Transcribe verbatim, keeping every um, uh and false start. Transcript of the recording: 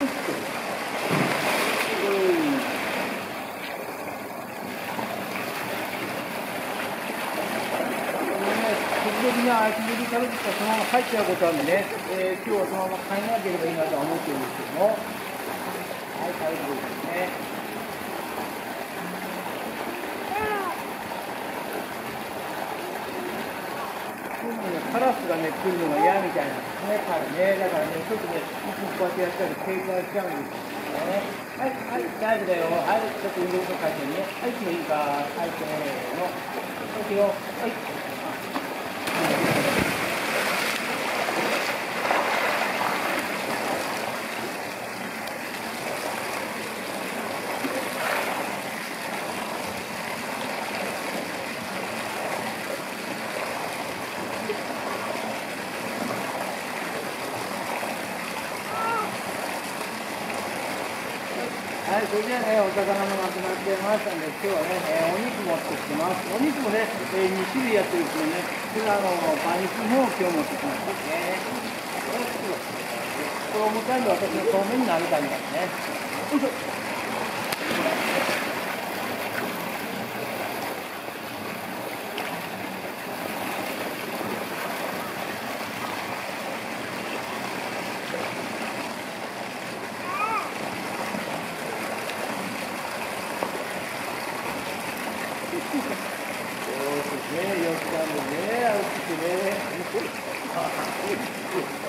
時々な足切りからそのまま入っちゃうことあるんでね、えー、今日はそのまま帰らなければいいなとは思ってるんですけども、はい、帰るということですね。カラスがね、来るのが嫌みたいなんですね、彼ね。だからね、ちょっとね、いつもこうやってやったり警戒しちゃうんですよね。はい、はい、大丈夫だよ。はい、ちょっと運動とかしてね。はい、もういいか。はい、せーの。はい、いくよ。はい。はい、それじゃあね、お魚もなくなってましたんで、今日はね、えー、お肉持ってきてます。お肉もね、えー、に種類やってるんですけどね、それはあの、馬肉も今日持ってきましたね。これ重たいんで私の正面に投げてありますね。よいしょ。そうですね、よくあるね、青くてね。